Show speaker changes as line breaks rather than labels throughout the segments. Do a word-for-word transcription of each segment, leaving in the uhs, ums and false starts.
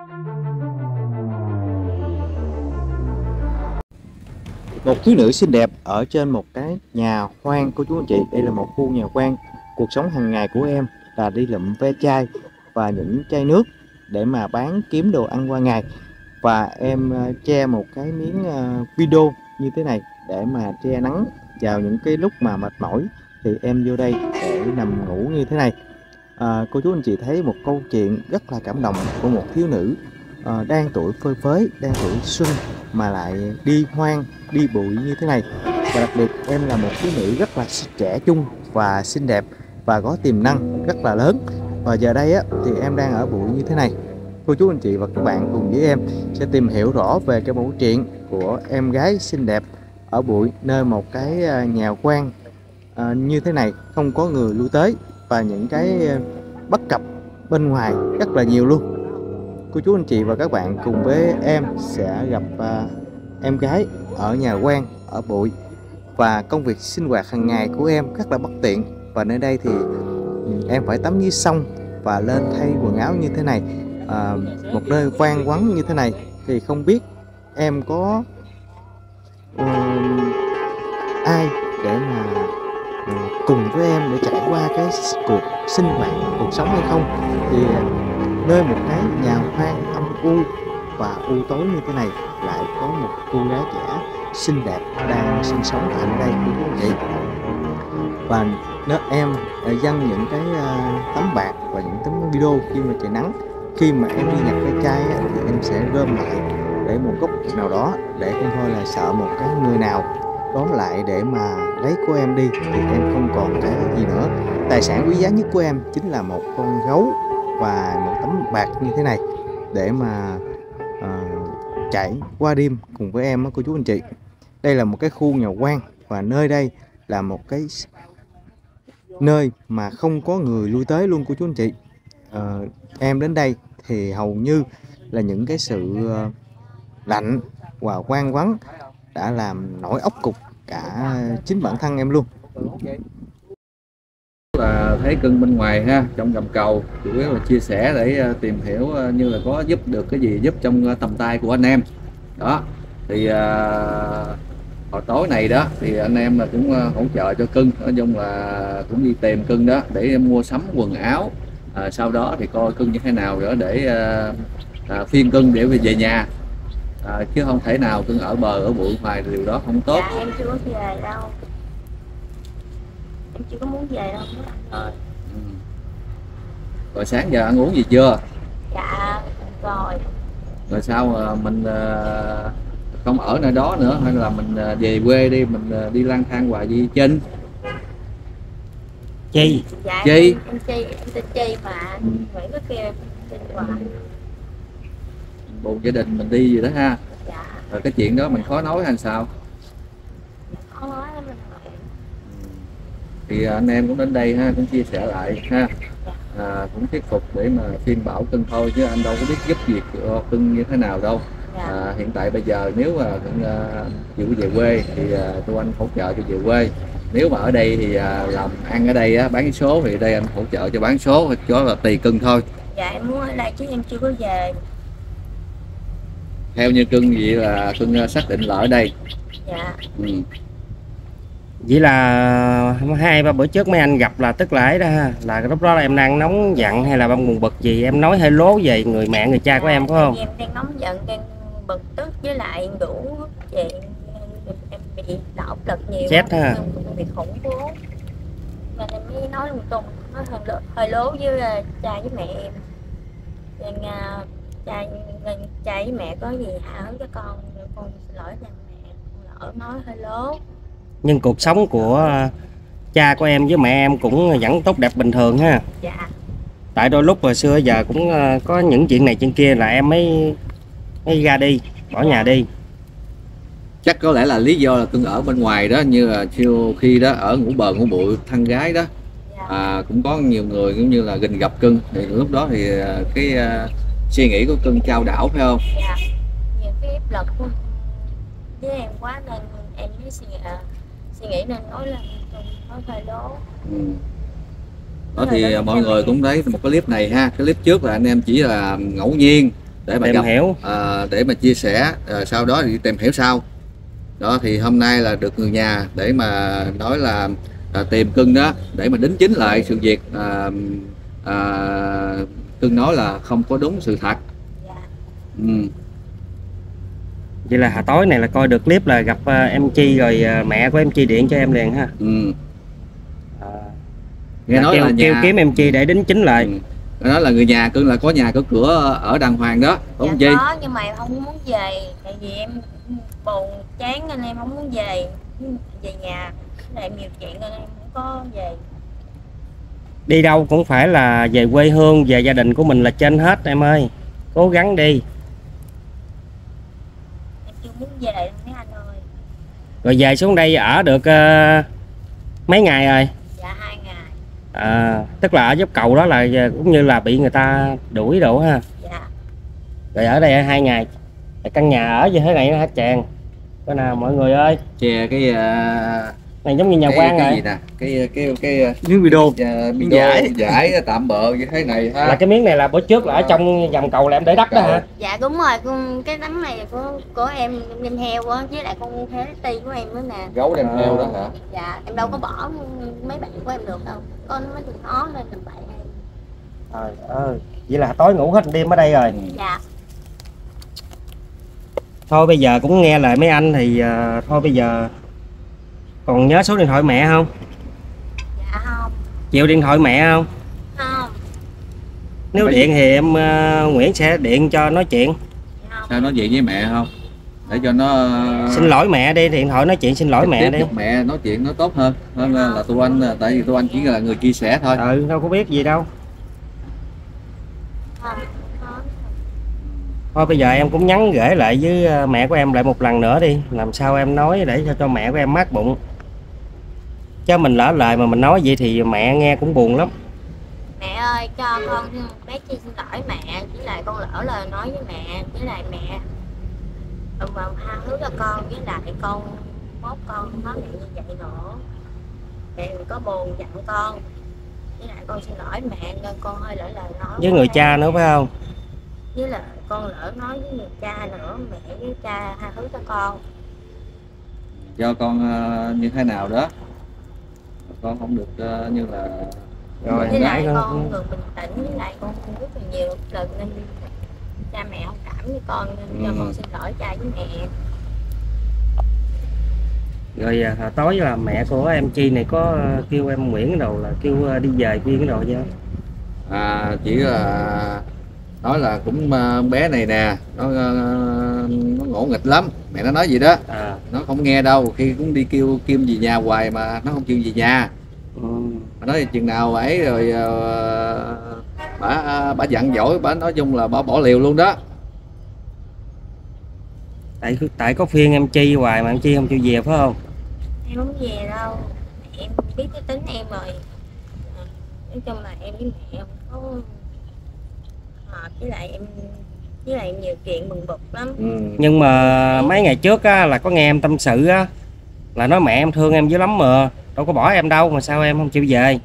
Một thiếu nữ xinh đẹp ở trên một cái nhà hoang của chú anh chị. Đây là một khu nhà hoang. Cuộc sống hàng ngày của em là đi lượm ve chai và những chai nước để mà bán kiếm đồ ăn qua ngày. Và em che một cái miếng video như thế này để mà che nắng vào những cái lúc mà mệt mỏi, thì em vô đây để nằm ngủ như thế này. À, cô chú anh chị thấy một câu chuyện rất là cảm động của một thiếu nữ à, đang tuổi phơi phới, đang tuổi xuân mà lại đi hoang, đi bụi như thế này. Và đặc biệt em là một thiếu nữ rất là trẻ trung và xinh đẹp và có tiềm năng rất là lớn. Và giờ đây á, thì em đang ở bụi như thế này. Cô chú anh chị và các bạn cùng với em sẽ tìm hiểu rõ về cái mẫu chuyện của em gái xinh đẹp ở bụi nơi một cái nhà hoang à, như thế này, không có người lui tới và những cái bất cập bên ngoài rất là nhiều luôn. Cô chú anh chị và các bạn cùng với em sẽ gặp uh, em gái ở nhà hoang ở bụi. Và công việc sinh hoạt hàng ngày của em rất là bất tiện, và nơi đây thì em phải tắm dưới sông và lên thay quần áo như thế này. À, một nơi hoang vắng như thế này thì không biết em có uh, ai để mà uh, cùng với em để trải qua cái cuộc sinh hoạt, cuộc sống hay không. Thì nơi một cái nhà hoang âm u và u tối như thế này lại có một cô gái trẻ xinh đẹp đang sinh sống tại đây của quý vị. Và nếu em dâng những cái uh, tấm bạc và những tấm video khi mà trời nắng, khi mà em đi nhặt cái chai á, thì em sẽ gom lại để một góc nào đó để không thôi là sợ một cái người nào đó lại để mà lấy của em đi thì em không còn cái gì nữa. Tài sản quý giá nhất của em chính là một con gấu và một tấm bạc như thế này để mà uh, chạy qua đêm cùng với em đó, cô chú anh chị. Đây là một cái khu nhà hoang và nơi đây là một cái nơi mà không có người lui tới luôn, cô chú anh chị. Uh, em đến đây thì hầu như là những cái sự uh, lạnh và hoang vắng đã làm nổi óc cục cả chính bản thân em luôn.
Là thấy cưng bên ngoài ha, trong gầm cầu chủ yếu là chia sẻ để tìm hiểu như là có giúp được cái gì giúp trong tầm tay của anh em đó. Thì uh, hồi tối này đó thì anh em là cũng hỗ trợ cho cưng, nói chung là cũng đi tìm cưng đó để mua sắm quần áo, à, sau đó thì coi cưng như thế nào nữa để uh, à, phiên cưng để về nhà, à, chứ không thể nào cưng ở bờ ở bụi ngoài, điều đó không tốt.
Dạ, em chưa có về đâu, em chưa có muốn về đâu rồi.
Ừ. Rồi sáng giờ ăn uống gì chưa?
Dạ rồi.
Rồi sao mà mình không ở nơi đó nữa, hay là mình về quê đi, mình đi lang thang hoài đi Trinh?
Chi?
Dạ,
Chi?
Em, em Chi, em tên Chi mà. Ừ. Vậy có kia Chi hoài.
Buồn gia đình mình đi gì đó ha.
Dạ.
Rồi cái chuyện đó mình khó nói hay sao?
Khó nói lắm.
Thì anh em cũng đến đây ha, cũng chia sẻ lại ha, à, cũng thuyết phục để mà khuyên bảo cưng thôi, chứ anh đâu có biết giúp việc cho cưng như thế nào đâu. À, hiện tại bây giờ nếu mà cưng uh, chịu về quê thì uh, tụi anh hỗ trợ cho về quê. Nếu mà ở đây thì uh, làm ăn ở đây á, bán số thì đây anh hỗ trợ cho bán số, hoặc cho là tùy cưng thôi.
Dạ em muốn ở đây chứ em chưa có về.
Theo như cưng vậy là cưng uh, xác định là ở đây.
Dạ.
Ừ.
Vậy là hai ba bữa trước mấy anh gặp là tức là ấy đó ha, là lúc đó là em đang nóng giận hay là băng buồn bực gì, em nói hơi lố về người mẹ người cha của em phải không?
Em đang nóng giận, đang bực tức, với lại đủ chuyện em bị áp lực nhiều,
chết ha,
bị khủng bố, nên em mới nói lung tung, nói hơi lố, hơi lố với cha với mẹ em. Nên cha cha với mẹ có gì hảo cho con, con xin lỗi cha mẹ, con lỡ nói hơi lố.
Nhưng cuộc sống của cha của em với mẹ em cũng vẫn tốt đẹp bình thường ha.
Dạ.
Tại đôi lúc hồi xưa giờ cũng có những chuyện này chuyện kia là em mới mới ra đi, bỏ nhà đi.
Chắc có lẽ là lý do là cưng ở bên ngoài đó, như là chiều khi đó ở ngủ bờ ngủ bụi thân gái đó. Dạ. À, cũng có nhiều người cũng như là gình gặp cưng, thì lúc đó thì cái uh, suy nghĩ của cưng chao đảo phải không?
Dạ. Nhiều cái áp lực với em quá nên em mới suy nghĩ, suy nghĩ nên nói là nói hơi lố.
Ừ. Đó thì mọi người cũng thấy một cái clip này ha, cái clip trước là anh em chỉ là ngẫu nhiên để mà
tìm
gặp
hiểu.
à, để mà chia sẻ, à, sau đó thì tìm hiểu sau. Đó thì hôm nay là được người nhà để mà nói là à, tìm Cưng đó để mà đính chính lại sự việc à, à, Cưng nói là không có đúng sự thật.
Dạ.
Ừ.
Vậy là hồi tối này là coi được clip là gặp uh, em Chi rồi uh, mẹ của em Chi điện cho em liền ha.
Ừ.
À,
Nghe
là
nói
kêu,
là
kêu
nhà...
kiếm em Chi để đính chính lại.
Ừ. Đó là người nhà Cưng là có nhà có cửa ở đàng hoàng đó, đúng không
Dạ
Chi?
có, nhưng mà em không muốn về, tại vì em buồn chán nên em không muốn về về nhà, lại nhiều chuyện nên em không có về.
Đi đâu cũng phải là về quê hương, về gia đình của mình là trên hết em ơi. Cố gắng đi.
Em chưa muốn về đâu mấy anh ơi.
Rồi về xuống đây ở được uh, mấy ngày rồi?
Dạ hai ngày.
À, tức là ở dốc cầu đó là cũng như là bị người ta đuổi đổ ha.
Dạ.
Rồi ở đây hai ngày. Căn nhà ở như thế này nó hả chàng. Cái nào mọi người ơi.
Che cái uh...
này giống như nhà
cái,
quan
cái
rồi.
gì nè, cái cái cái
Miếng video.
uh, video giải giải tạm bợ như thế này ha.
Là cái miếng này là bữa trước là ở trong vòng cầu là em để đất đó hả?
Dạ đúng rồi, con cái tấm này của của em đem theo á, với lại con thế ti của em nữa nè.
Gấu đem theo đó hả?
Dạ em đâu có bỏ mấy bạn của em được đâu, con mới đừng ó lên làm vậy.
Trời ơi, vậy là tối ngủ hết đêm ở đây rồi.
Dạ.
Thôi bây giờ cũng nghe lời mấy anh thì uh, thôi bây giờ còn nhớ số điện thoại mẹ không?
Dạ không.
Chịu điện thoại mẹ không?
Không.
Nếu điện thì em uh, Nguyễn sẽ điện cho nói chuyện.
Dạ không.
Sao nói chuyện với mẹ không? Để cho nó
Xin lỗi mẹ đi, điện thoại nói chuyện xin lỗi mẹ đi.
Mẹ nói chuyện nó tốt hơn hơn là tụi anh, tại vì tụi anh chỉ là người chia sẻ thôi.
Ừ, đâu có biết gì đâu.
Không. Không.
Thôi bây giờ em cũng nhắn gửi lại với mẹ của em lại một lần nữa đi. Làm sao em nói để cho, cho mẹ của em mát bụng. Chứ mình lỡ lời mà mình nói vậy thì mẹ nghe cũng buồn lắm.
Mẹ ơi cho con bé Chi xin lỗi mẹ, với lại con lỡ lời nói với mẹ, với lại mẹ ừ, mà tha thứ cho con, với lại con mốt con không nói mẹ như vậy nữa. Mẹ đừng có buồn giận con, với lại con xin lỗi mẹ nên con hơi lỡ lời nói
Với người cha nữa phải không?
với lại con lỡ nói với người cha nữa, mẹ với cha tha thứ cho con.
Do con uh, như thế nào đó con không được uh, như là
Rồi
Với lại
con
con người bình tĩnh, với lại con rất là nhiều lần nên cha mẹ không cảm với con nên cho
Ừ.
con xin lỗi cha với mẹ.
Rồi à, tối là mẹ của em Chi này có à, kêu em Nguyễn đầu là kêu à, đi về viên cái đồ chứ?
à, chỉ là nói là cũng uh, bé này nè nó uh, nó ngỗ nghịch lắm, mẹ nó nói gì đó.
À.
Nó không nghe đâu, khi cũng đi kêu kêu về nhà hoài mà nó không chịu về nhà.
Ừ.
Bà nói chừng nào ấy rồi uh, bà bà dặn dỗi, bà nói chung là bà bỏ liều luôn đó.
Tại tại có phiên em Chi hoài mà em Chi không chịu về phải không?
Em không về đâu, mẹ em biết cái tính em rồi. À, nói chung là em với mẹ không có hợp, với lại em với lại nhiều chuyện bừng bực lắm.
Ừ.
Nhưng mà mấy ngày trước á, là có nghe em tâm sự á, là nói mẹ em thương em dữ lắm mà đâu có bỏ em đâu, mà sao em không chịu về?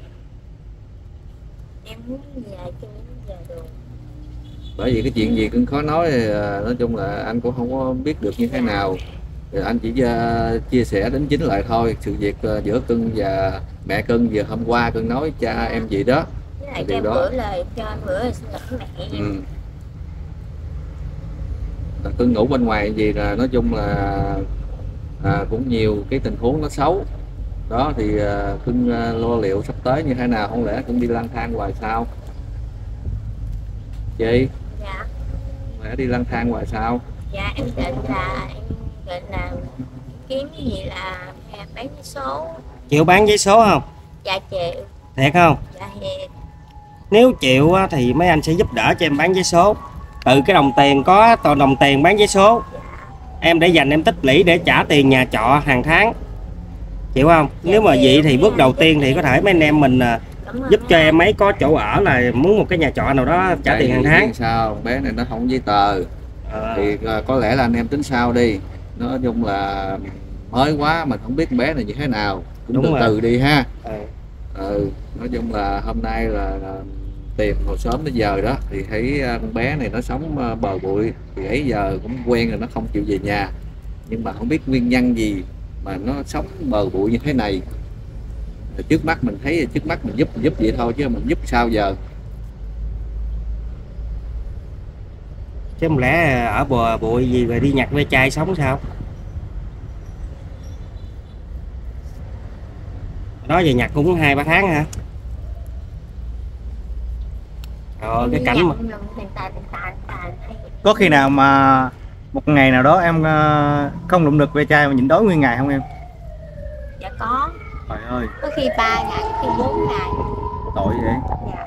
Em muốn về chứ không về được.
Bởi vì cái chuyện gì cũng khó nói, nói chung là anh cũng không có biết được như thế nào. Rồi anh chỉ uh, chia sẻ đến chính lại thôi, sự việc uh, giữa Cưng và mẹ Cưng vừa hôm qua Cưng nói cha em gì đó.
Với lại
Điều
cho em
đó.
gửi lời cho em gửi lời xin lỗi mẹ.
Ừ. Cưng ngủ bên ngoài gì là nói chung là à, cũng nhiều cái tình huống nó xấu đó, thì à, Cưng à, lo liệu sắp tới như thế nào, không lẽ Cưng đi lang thang hoài sao chị?
Dạ.
Không lẽ đi lang thang hoài sao?
Dạ em định là em định là kiếm cái gì là bán vé số.
Chịu bán giấy số không?
Dạ chịu.
Thiệt không?
Dạ thiệt.
Nếu chịu á, thì mấy anh sẽ giúp đỡ cho em bán giấy số. Từ cái đồng tiền có toàn đồng tiền bán giấy số, em để dành em tích lũy để trả tiền nhà trọ hàng tháng. Chịu không?
Dạ,
Nếu mà
chịu.
vậy thì bước đầu
Dạ,
tiên thì có thể mấy anh em mình à,
Cảm ơn
giúp cho
mấy
em ấy có chỗ ở, là muốn một cái nhà trọ nào đó trả
Tại
tiền hàng
vì
tháng.
sao bé này nó không giấy tờ
À.
thì à, có lẽ là anh em tính sau đi, nói chung là mới quá mình không biết bé này như thế nào, cũng
Đúng
từ
rồi.
từ đi ha.
Ừ.
Ừ, nói chung là hôm nay là, là tìm hồi sớm tới giờ đó thì thấy con bé này nó sống bờ bụi, thì ấy giờ cũng quen rồi, nó không chịu về nhà, nhưng mà không biết nguyên nhân gì mà nó sống bờ bụi như thế này. Thì trước mắt mình thấy trước mắt mình giúp mình giúp vậy thôi chứ mình giúp sao giờ.
Chứ không lẽ ở bờ bụi gì rồi đi nhặt ve chai sống sao? Đó giờ nhặt cũng hai ba tháng hả? Rồi cái cảnh mà
Có khi nào mà một ngày nào đó em ờ, không lụm được ve chai mà nhịn đói nguyên ngày không em?
Dạ có.
Trời ơi,
Có khi ba ngày, có khi bốn ngày.
tội vậy.
Dạ.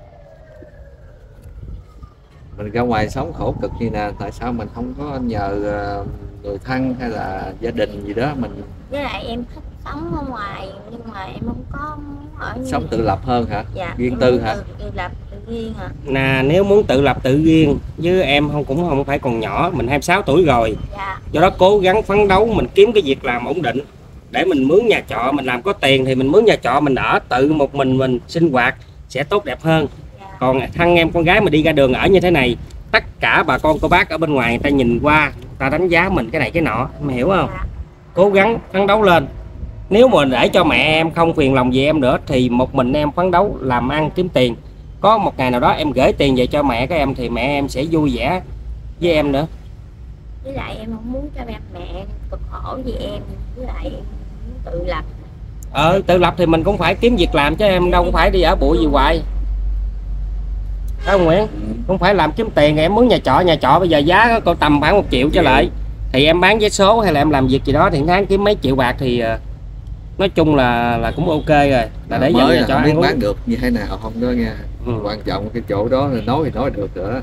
Mình ra ngoài sống khổ cực như nè, tại sao mình không có nhờ người thân hay là gia đình gì đó mình
Với lại em thích sống ở ngoài nhưng mà em không có muốn ở như...
sống tự lập hơn hả?
Dạ,
Riêng
em
tư
muốn
hả?
Tự, tự lập tự riêng hả?
nè, nếu muốn tự lập tự riêng với em không cũng không phải còn nhỏ, mình hai mươi sáu tuổi rồi.
Dạ.
Do đó cố gắng phấn đấu mình kiếm cái việc làm ổn định để mình mướn nhà trọ, mình làm có tiền thì mình mướn nhà trọ mình ở tự một mình mình sinh hoạt sẽ tốt đẹp hơn.
Dạ.
Còn thân em con gái mà đi ra đường ở như thế này, tất cả bà con cô bác ở bên ngoài người ta nhìn qua, người ta đánh giá mình cái này cái nọ, em hiểu không?
Dạ.
Cố gắng phấn đấu lên. Nếu mà để cho mẹ em không phiền lòng gì em nữa thì một mình em phấn đấu làm ăn kiếm tiền. Có một ngày nào đó em gửi tiền về cho mẹ các em thì mẹ em sẽ vui vẻ với em nữa.
Với lại em không muốn cho mẹ mẹ cực khổ vì em, với lại em muốn tự lập.
Ờ, tự lập thì mình cũng phải kiếm việc làm chứ em đâu phải đi ở bụi gì hoài. Phải không Nguyễn? Không phải làm kiếm tiền em muốn nhà trọ, nhà trọ bây giờ giá có tầm khoảng một triệu trở lại. Thì em bán vé số hay là em làm việc gì đó thì tháng kiếm mấy triệu bạc thì nói chung là là cũng ok rồi. Là để
mới
nhà trọ
không biết
ăn
bán
uống.
được như thế nào không đó nha.
Ừ.
Quan trọng cái chỗ đó là nói thì nói được nữa.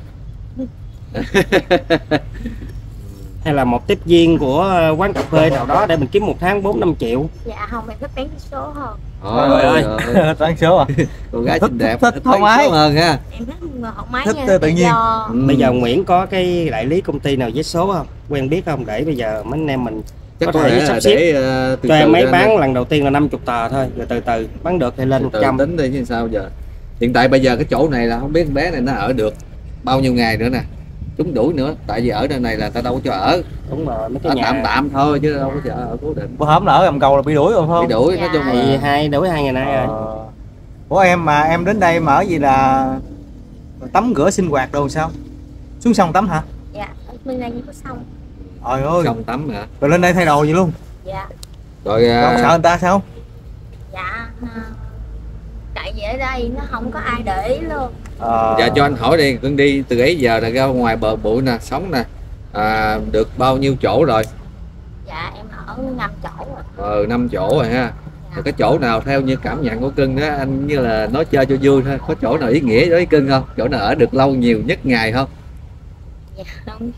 Hay là một tiếp viên của quán cà phê nào đó để mình kiếm một tháng bốn năm triệu.
Dạ không, em thích bán vé số hơn.
Trời ơi,
Bán số à?
cô gái xinh đẹp
thích
thích
thoải
bán
mái.
số hơn ha.
Em thích học máy
Thích
nha,
tự nhiên.
do...
Ừ.
Bây giờ Nguyễn có cái đại lý công ty nào vé số không? Quen biết không? Để bây giờ mấy anh em mình
Chắc
có
có
thể
thể
sắp
là
xếp
để uh, từ
cho em
từ
mấy
ra
bán
đây.
lần đầu tiên là năm mươi tờ thôi, rồi từ từ bán được thì lên
Từ
một
từ
trăm.
tính đi chứ sao giờ. Hiện tại bây giờ cái chỗ này là không biết con bé này nó ở được bao nhiêu ngày nữa nè, chúng đuổi nữa, tại vì ở nơi này là ta đâu có cho ở,
Đúng rồi, mấy cái
ở
nhà
tạm tạm thôi chứ đâu có cho ở cố định.
Bữa hổm là ở gầm cầu là bị đuổi rồi phải
Bị
không?
đuổi
Dạ.
nói chung
thì
là
hai đối hai ngày nay rồi.
Ờ. Ủa em mà em đến đây mà ở gì là tắm rửa sinh hoạt đồ sao? Xuống sông tắm hả?
Dạ, ở bên đây có sông.
Trời ơi,
xong tắm hả?
rồi lên đây thay đồ gì luôn?
Dạ.
Rồi
Không
à,
sợ người ta sao?
Dạ. à, Tại vì ở đây nó không có ai để ý luôn.
Ờ.
giờ cho anh hỏi đi, Cưng đi từ ấy giờ là ra ngoài bờ bụi nè, sống nè, à, được bao nhiêu chỗ rồi?
Dạ em ở năm chỗ rồi.
Ờ, năm chỗ rồi ha. Rồi cái chỗ nào theo như cảm nhận của Cưng đó, anh như là nói chơi cho vui thôi, có chỗ nào ý nghĩa đối với Cưng không? Chỗ nào ở được lâu nhiều nhất ngày không?
Dạ không.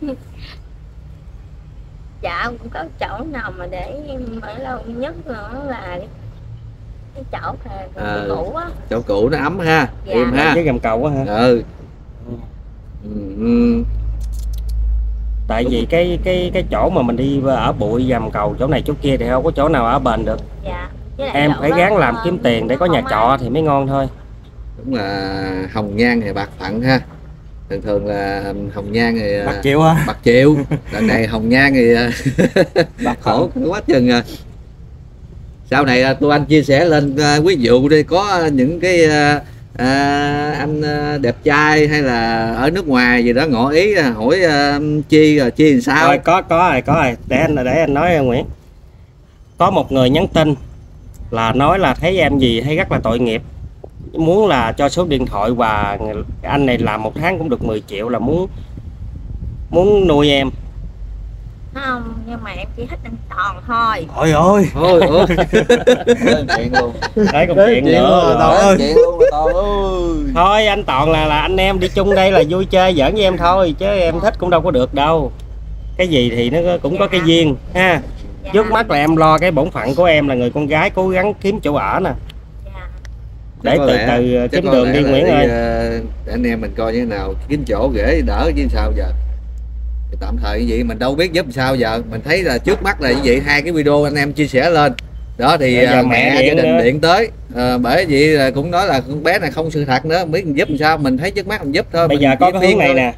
Dạ cũng có chỗ nào mà để em ở lâu nhất nữa là cái chỗ thề
À.
cũ á.
Chỗ cũ nó ấm ha,
Dạ.
êm ha.
Với gầm cầu á hả?
Ừ. Ừ, ừ.
Tại vì cái cái cái chỗ mà mình đi ở bụi gầm cầu chỗ này chỗ kia thì không có chỗ nào ở bền được.
Dạ. Với lại
Em
chỗ
phải
đó,
gắng làm
ờ,
kiếm tiền để có
nó
nhà
không
trọ
ai-
thì mới ngon thôi.
Đúng là hồng nhan thì bạc phận ha. Thường thường là hồng nhan thì
Bạc triệu hả?
bạc triệu, lần này hồng nhan thì bạc khổ quá chừng à. Sau này à, tụi anh chia sẻ lên à, ví dụ đi, có những cái à, à, anh à, đẹp trai hay là ở nước ngoài gì đó ngỏ ý à, hỏi à, chi rồi chi làm sao.
Rồi có có rồi có rồi để anh để anh nói em Nguyễn. Có một người nhắn tin là nói là thấy em gì thấy rất là tội nghiệp, muốn là cho số điện thoại và anh này làm một tháng cũng được mười triệu, là muốn muốn nuôi em.
Không, nhưng mà em chỉ thích anh Toàn thôi.
Ôi ơi.
Thôi ủa. Chuyện luôn.
Đấy còn
Đấy,
chuyện
chuyện
nữa.
luôn, Toàn ơi.
Chuyện luôn Toàn ơi.
Thôi anh Toàn là là anh em đi chung đây là vui chơi giỡn với em thôi, chứ em thích cũng đâu có được đâu. Cái gì thì nó cũng có cái duyên ha.
Dạ.
Trước mắt là em lo cái bổn phận của em là người con gái cố gắng kiếm chỗ ở nè,
Dạ.
để
Có
từ
lẽ-
từ
chắc
kiếm
có
đường
lẽ
đi
là
Nguyễn
đi,
ơi.
ờ, anh em mình coi như thế nào kiếm chỗ ghế đỡ chứ sao giờ. Thì tạm thời như vậy mình đâu biết giúp sao giờ, mình thấy là trước mắt là như vậy, hai cái video anh em chia sẻ lên Đó thì
Bây giờ
à,
mẹ
mẹ
điện
gia đình
nữa.
điện tới à, bởi vì là cũng nói là con bé này không sự thật nữa, biết mình giúp làm sao, mình thấy trước mắt mình giúp thôi.
Bây
mình
giờ có
chỉ
cái
khuyên
hướng này
thôi.
nè,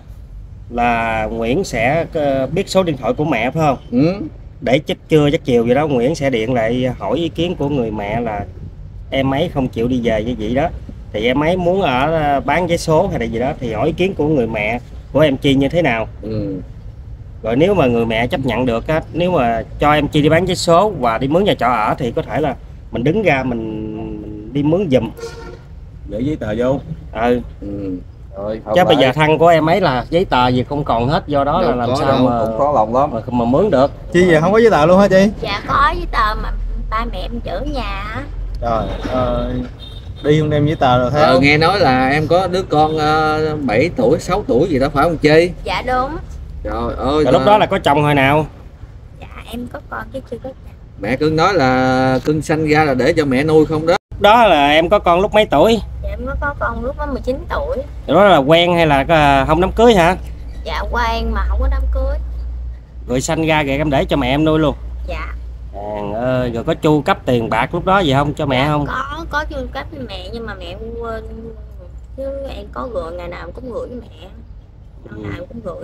là Nguyễn sẽ ờ, biết số điện thoại của mẹ phải không?
Ừ.
Để chắc trưa chắc chiều gì đó Nguyễn sẽ điện lại hỏi ý kiến của người mẹ là em ấy không chịu đi về như vậy đó, thì em ấy muốn ở bán vé số hay là gì đó, thì hỏi ý kiến của người mẹ của em Chi như thế nào.
Ừ.
Rồi nếu mà người mẹ chấp nhận được á, nếu mà cho em Chi đi bán vé số và đi mướn nhà trọ ở thì có thể là mình đứng ra mình, mình đi mướn giùm.
Để giấy tờ vô.
Ừ.
Ừ. Rồi,
Chứ bây giờ thằng của em ấy là giấy tờ gì không còn hết, do đó là làm
có
sao
đâu,
mà,
cũng có lòng lắm.
mà mà mướn được.
Chi giờ không có giấy tờ luôn hả chị?
Dạ có giấy tờ mà ba mẹ em chở nhà á.
Trời ơi, đi không đem giấy tờ rồi theo.
Ờ, nghe nói là em có đứa con uh, bảy tuổi sáu tuổi gì đó phải không Chi?
Dạ đúng.
Trời ơi.
Rồi lúc đó là có chồng hồi nào?
Dạ em có con chứ chưa có chồng.
Mẹ cưng nói là cưng sanh ra là để cho mẹ nuôi không đó.
Đó là em có con lúc mấy tuổi?
Dạ em có có con lúc đó mười chín tuổi.
Đó là quen hay là ờ, không đám cưới hả?
Dạ quen mà không có đám cưới.
Rồi sanh ra rồi em để cho mẹ em nuôi luôn?
Dạ.
Trời ơi, rồi có chu cấp tiền bạc lúc đó gì không cho mẹ
Dạ,
không?
Có, có chu cấp với mẹ nhưng mà mẹ em quên. Chứ em có gửi, ngày nào em cũng gửi với mẹ. Ngày
Ừ.
nào em cũng gửi.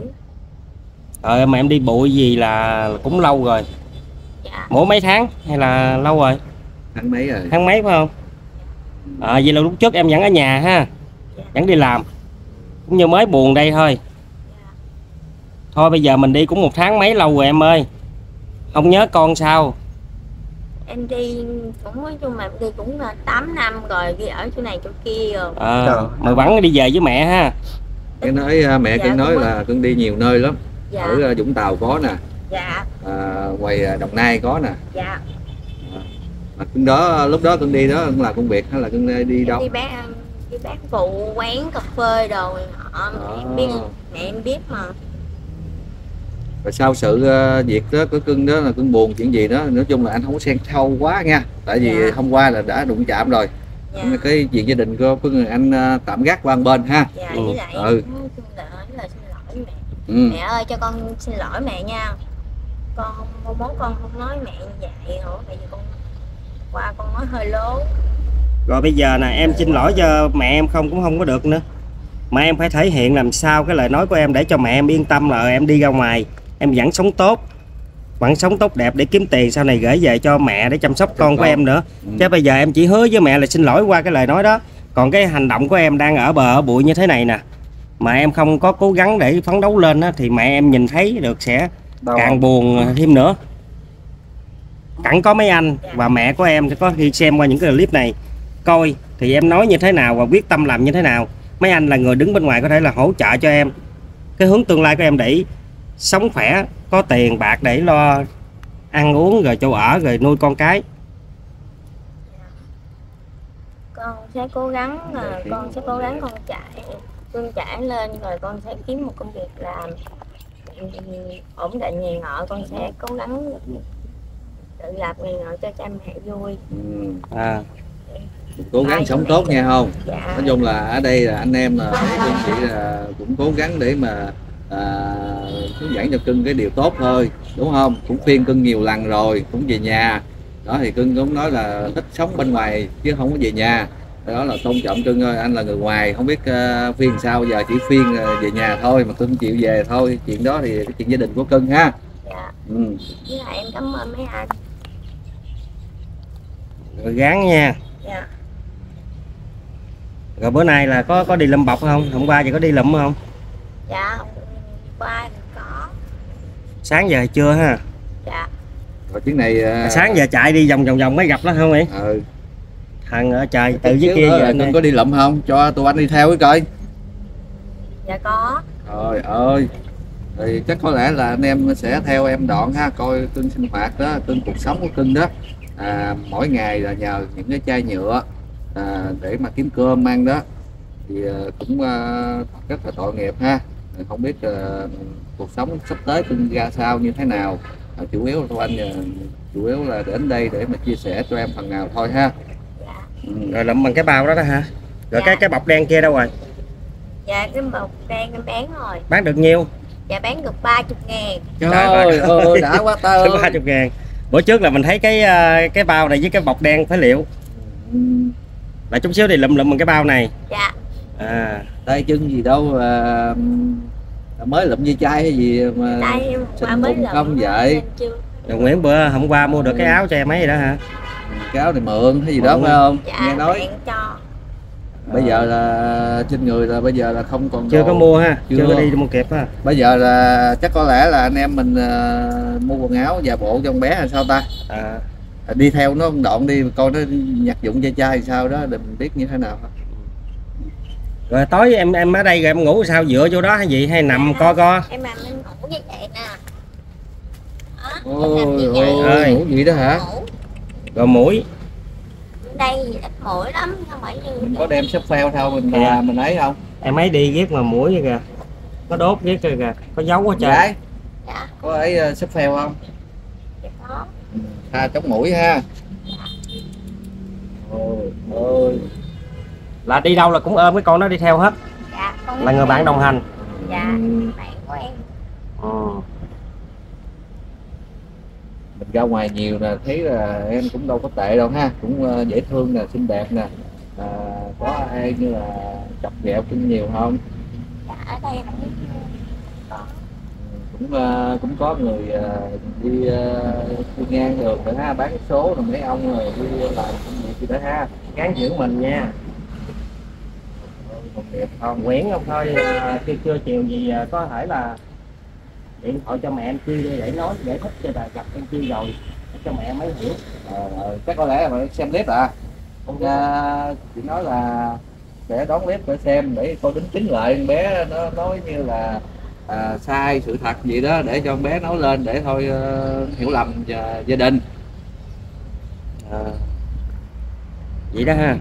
Rồi mà em đi bụi gì là cũng lâu rồi?
Dạ.
Mỗi mấy tháng hay là lâu rồi?
Tháng mấy rồi?
Tháng mấy phải không? À, vậy là lúc trước em vẫn ở nhà ha?
Dạ.
Vẫn đi làm? Cũng như mới buồn đây thôi.
Dạ.
Thôi bây giờ mình đi cũng một tháng mấy lâu rồi em ơi. Không nhớ con sao?
Em đi cũng nói chung là em đi cũng là tám năm rồi, đi ở chỗ này chỗ kia rồi.
À,
Trời.
mà vẫn đi về với mẹ ha?
Cái nói uh, mẹ
Dạ,
cưng nói
đúng
là cưng đi nhiều nơi lắm.
Dạ.
Ở uh, Vũng Tàu có nè,
Dạ.
à, ngoài uh, Đồng Nai có nè.
Dạ.
Mà cưng đó lúc đó cưng đi đó cưng làm công việc hay là cưng đi đâu?
Đi bán đi bán phụ quán cà phê đồ họ mẹ em biết, mẹ em biết mà.
Rồi sau sự uh, việc đó của cưng đó là cưng buồn chuyện gì đó, nói chung là anh không có xen sâu quá nha, tại vì
Dạ.
hôm qua là đã đụng chạm rồi.
Dạ.
Cái chuyện gia đình của của người anh uh, tạm gác qua một bên ha.
Dạ
Ừ.
với lại
Ừ.
em cũng chung là nói là xin lỗi mẹ.
Ừ.
Mẹ ơi cho con xin lỗi mẹ nha. Con không muốn con không nói mẹ như vậy nữa, tại vì con qua con nói hơi lố.
Rồi bây giờ nè, em xin lỗi cho mẹ em không cũng không có được nữa. Mà em phải thể hiện làm sao cái lời nói của em để cho mẹ em yên tâm là em đi ra ngoài em vẫn sống tốt, vẫn sống tốt đẹp để kiếm tiền sau này gửi về cho mẹ để chăm sóc con của
con.
em nữa.
Ừ.
Chứ bây giờ em chỉ hứa với mẹ là xin lỗi qua cái lời nói đó. Còn cái hành động của em đang ở bờ ở bụi như thế này nè, mà em không có cố gắng để phấn đấu lên á, thì mẹ em nhìn thấy được sẽ
Đâu
càng
không?
buồn thêm nữa. Cẳng có mấy anh và mẹ của em sẽ có khi xem qua những cái clip này coi thì em nói như thế nào và quyết tâm làm như thế nào. Mấy anh là người đứng bên ngoài có thể là hỗ trợ cho em cái hướng tương lai của em để sống khỏe, có tiền bạc để lo ăn uống rồi chỗ ở rồi nuôi con cái.
Con sẽ cố gắng là con sẽ cố gắng con chạy con chạy lên rồi con sẽ kiếm một công việc làm ổn định này nọ, con sẽ cố gắng tự lập này nọ cho cha mẹ vui.
Ừ.
À,
Cố gắng sống tốt nha không?
Dạ.
Nói chung là ở đây là anh em là thấy cưng chị là cũng cố gắng để mà à, hướng dẫn cho cưng cái điều tốt thôi, đúng không? Cũng khuyên cưng nhiều lần rồi, cũng về nhà đó thì cưng cũng nói là thích sống bên ngoài chứ không có về nhà. Đó là tôn trọng cưng ơi, anh là người ngoài không biết uh, khuyên sao, giờ chỉ khuyên uh, về nhà thôi mà cưng chịu về thôi, chuyện đó thì cái chuyện gia đình của cưng ha.
Dạ.
Ừ.
Với lại em cảm ơn mấy anh.
rồi gán nha.
Dạ.
Rồi bữa nay là có có đi lụm bọc không? Hôm qua thì có đi lụm không?
Dạ hôm qua thì có.
Sáng giờ chưa ha?
Dạ.
Rồi chuyến này uh,
Sáng giờ chạy đi vòng vòng vòng mới gặp nó không vậy?
ừ.
Thằng ở trời từ
Chút
dưới
xíu
kia
nữa
về
là
anh
cưng
đây.
có đi lụm không? Cho tụi anh đi theo cái coi.
Dạ có.
Trời ơi, thì chắc có lẽ là anh em sẽ theo em đoạn ha, coi cưng sinh hoạt đó, cưng cuộc sống của cưng đó. À, mỗi ngày là nhờ những cái chai nhựa à, để mà kiếm cơm ăn đó, thì à, cũng à, rất là tội nghiệp ha. À, không biết à, cuộc sống sắp tới cưng ra sao như thế nào. À, chủ yếu là thôi anh à, chủ yếu là đến đây để mà chia sẻ cho em phần nào thôi ha.
Dạ.
Ừ.
Rồi lụm bằng cái bao đó đó hả? Rồi
Dạ.
cái cái bọc đen kia đâu rồi?
Dạ cái bọc đen em bán rồi.
Bán được nhiêu?
Dạ bán được ba mươi ngàn.
Trời
Trời
ơi, ơi đã quá ta ơi.
ba mươi ngàn. Bữa trước là mình thấy cái ờ, cái bao này với cái bọc đen phế liệu.
Ừ.
Là chút xíu thì lụm lụm bằng cái bao này.
Dạ.
À,
Tay chân gì đâu à, mới lụm dây chai hay gì mà
Đây em
xinh
qua mới
bụng
lụm
không vậy?
nên chưa.
rồi Nguyễn bữa hôm qua mua được cái áo cho em ấy rồi đó hả?
Cái áo này mượn hay gì đó
Mượn.
phải không?
Dạ,
Nghe nói
bạn cho.
bây giờ là trên người là bây giờ là không còn
Chưa
đồ.
có mua ha, chưa,
Chưa.
có đi mua kịp ha.
Bây giờ là chắc có lẽ là anh em mình uh, mua quần áo và bộ cho con bé hay sao ta?
À,
À, đi theo nó một đoạn đi coi nó nhặt dụng dây chai sao đó để mình biết như thế nào.
rồi tối em em ở đây rồi em ngủ sao, dựa vô đó hay gì hay nằm co co?
Em làm em ngủ như vậy nè. Đó, em
Ôi
làm như
ôi
vậy.
Ơi.
ngủ gì đó hả?
Ngủ.
Rồi mũi.
Đây ít mũi lắm, không phải như
Mình có đem sắp pheo theo mình
Dạ.
là mình ấy không?
Em ấy đi ghét mà mũi vậy kìa. Có đốt ghét kìa kìa, có dấu ở trên.
Gái
dạ,
có ấy uh, sắp pheo không?
thì có.
Tha chống mũi ha. Ôi ôi.
Là đi đâu là cũng ôm cái con nó đi theo hết.
Dạ, con
Là người bạn đồng hành.
Dạ, bạn của em.
Ừ.
Mình ra ngoài nhiều là thấy là em cũng đâu có tệ đâu ha, cũng uh, dễ thương nè, xinh đẹp nè. À, có ai như là chọc ghẹo cũng nhiều không?
Dạ, ở đây không biết có.
Cũng uh, cũng có người uh, đi, uh, đi ngang đường rồi ha, bán số rồi mấy ông rồi đi làm công việc gì đó ha.
Gán giữ mình nha.
Còn đẹp không?
Nguyễn không thôi à, chưa chưa chiều gì à, có thể là điện thoại cho mẹ em Chi đi để nói giải thích cho bà gặp em Chi rồi để cho mẹ em mới hiểu.
Ờ, ờ, chắc có lẽ là phải xem clip à. Ông uh, chị nói là để đón clip để xem để coi đính chính lại con bé nó nói như là à, sai sự thật gì đó để cho con bé nói lên để thôi uh, hiểu lầm và gia đình.
À, vậy đó ha,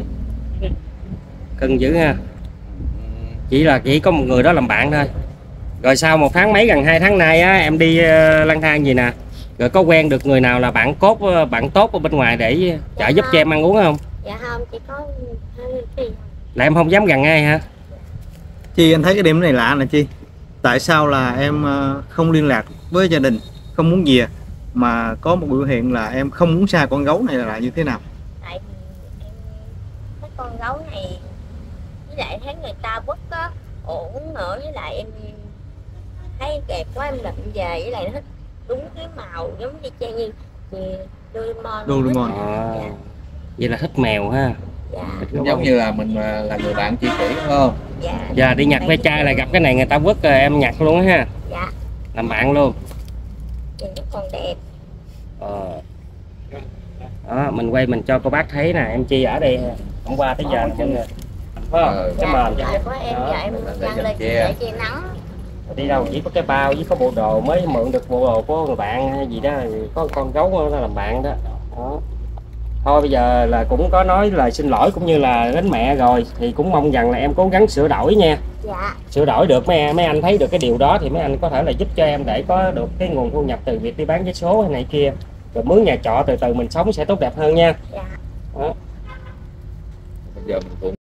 cưng dữ ha. Chỉ là chỉ có một người đó làm bạn thôi. Rồi sau một tháng mấy gần hai tháng nay á em đi uh, lang thang gì nè, rồi có quen được người nào là bạn cốt bạn tốt ở bên ngoài để trợ giúp cho em ăn uống không?
Dạ không, chỉ có hai khi.
Là em không dám gần ai hả?
Chi, anh thấy cái điểm này lạ nè Chi. Tại sao là em ờ, không liên lạc với gia đình, không muốn về, mà có một biểu hiện là em không muốn xa con gấu này là như thế nào?
Tại vì em thấy con gấu này với lại thấy người ta vứt á ổn nữa, với lại em thấy kẹt quá em lượm về, với lại nó thích đúng cái màu giống như trang như Doraemon.
Doraemon.
À, vậy là thích mèo ha.
Dạ.
Giống như là mình là, là người bạn tri kỷ đúng không?
Dạ.
Giờ đi nhặt ve chai là gặp cái này người ta vứt rồi em nhặt luôn á ha.
Dạ.
Làm bạn luôn.
Nhìn nó còn đẹp.
Ờ. Đó, mình quay mình cho cô bác thấy nè, em Chi ở đây hôm qua tới giờ nè mọi người. Phải không?
Ờ.
Cái
Dạ,
mền.
lại của em
Đó.
dạ em
Để
dăng
dành
lên
che.
để che nắng.
Đi đâu chỉ có cái bao với có bộ đồ, mới mượn được bộ đồ của người bạn hay gì đó, có con gấu nó làm bạn đó. Đó. Thôi bây giờ là cũng có nói lời xin lỗi cũng như là đến mẹ rồi, thì cũng mong rằng là em cố gắng sửa đổi nha.
Dạ.
Sửa đổi được mấy mấy anh thấy được cái điều đó thì mấy anh có thể là giúp cho em để có được cái nguồn thu nhập từ việc đi bán vé số hay này kia, rồi mướn nhà trọ từ từ mình sống sẽ tốt đẹp hơn nha.
Dạ.
Đó.
Bây giờ mình cũng